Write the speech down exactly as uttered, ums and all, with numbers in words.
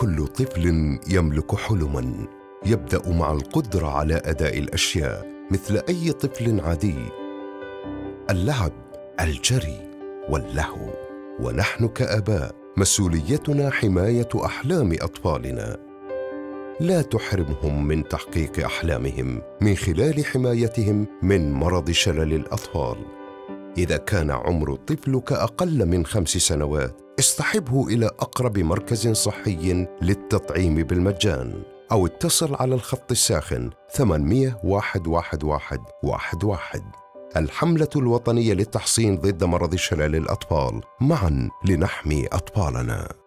كل طفل يملك حلماً يبدأ مع القدرة على أداء الأشياء مثل أي طفل عادي: اللعب، الجري، واللهو. ونحن كآباء مسؤوليتنا حماية أحلام أطفالنا. لا تحرمهم من تحقيق أحلامهم من خلال حمايتهم من مرض شلل الأطفال. إذا كان عمر طفلك أقل من خمس سنوات، اصطحبه إلى أقرب مركز صحي للتطعيم بالمجان، أو اتصل على الخط الساخن ثمانمئة واحد واحد واحد واحد واحد. الحملة الوطنية للتحصين ضد مرض شلل الأطفال، معاً لنحمي أطفالنا.